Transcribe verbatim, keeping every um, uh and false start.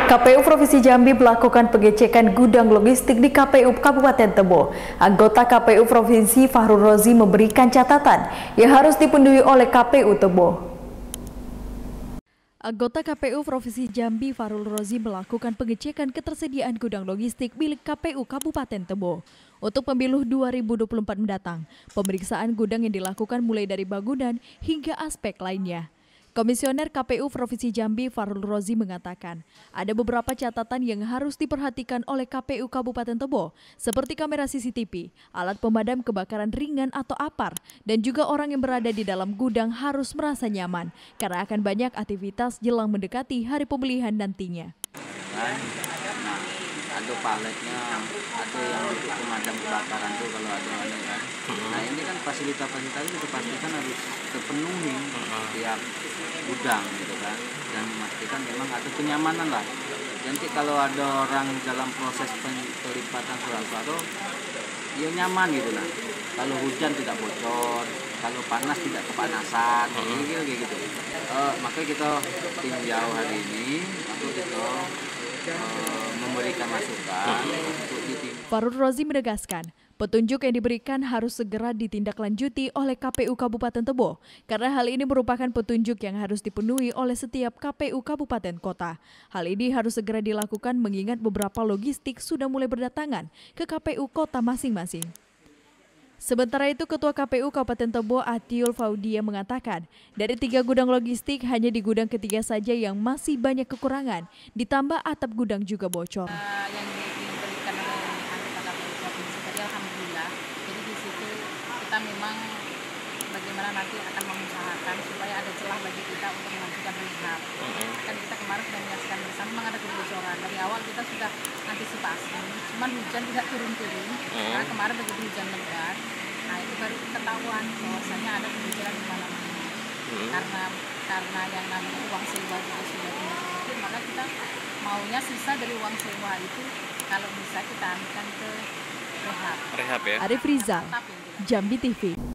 K P U Provinsi Jambi melakukan pengecekan gudang logistik di K P U Kabupaten Tebo. Anggota K P U Provinsi Fahrul Rozi memberikan catatan yang harus dipenuhi oleh K P U Tebo. Anggota K P U Provinsi Jambi Fahrul Rozi melakukan pengecekan ketersediaan gudang logistik milik K P U Kabupaten Tebo. Untuk pemilu dua ribu dua puluh empat mendatang, pemeriksaan gudang yang dilakukan mulai dari bangunan hingga aspek lainnya. Komisioner K P U Provinsi Jambi Fahrul Rozi mengatakan, ada beberapa catatan yang harus diperhatikan oleh K P U Kabupaten Tebo, seperti kamera C C T V, alat pemadam kebakaran ringan atau A P A R, dan juga orang yang berada di dalam gudang harus merasa nyaman, karena akan banyak aktivitas jelang mendekati hari pemilihan nantinya. Nah, ada paletnya, ada yang untuk pemadam kebakaran tuh kalau ada ada kan. Nah ini kan fasilitas-fasilitas itu dipastikan harus terpenuhi tiap gudang gitu kan, dan memastikan memang ada kenyamanan lah. Nanti kalau ada orang dalam proses pelipatan surat-suara, ya nyaman gitu lah. Kalau hujan tidak bocor, kalau panas tidak kepanasan, kayak gitu. gitu. Uh, makanya kita tinjau hari ini untuk kita uh, memberikan masukan untuk ditim. Fahrul Rozi menegaskan, petunjuk yang diberikan harus segera ditindaklanjuti oleh K P U Kabupaten Tebo, karena hal ini merupakan petunjuk yang harus dipenuhi oleh setiap K P U Kabupaten Kota. Hal ini harus segera dilakukan mengingat beberapa logistik sudah mulai berdatangan ke K P U kota masing-masing. Sementara itu, Ketua K P U Kabupaten Tebo Atiul Faudia mengatakan, dari tiga gudang logistik hanya di gudang ketiga saja yang masih banyak kekurangan, ditambah atap gudang juga bocor. Uh, yang diberikan oleh anggota K P U Provinsi tadi, alhamdulillah. Jadi di situ kita memang bagaimana nanti akan mengusahakan supaya ada celah bagi kita untuk mengajukan rehab. Kan kita kemarin sudah menyaksikan bersama, memang ada kebocoran. Dari awal kita sudah antisipasi, cuman hujan tidak turun-turun. Karena kemarin begitu hujan lebat, nah itu baru ketahuan bahwasanya ada kebocoran di mana-mana. Karena karena yang namanya uang sewa juga sudah tidak sedikit, maka kita maunya sisa dari uang sewa itu kalau bisa kita ambilkan ke rehab. Rehab ya. Arif Rizal, Jambi T V.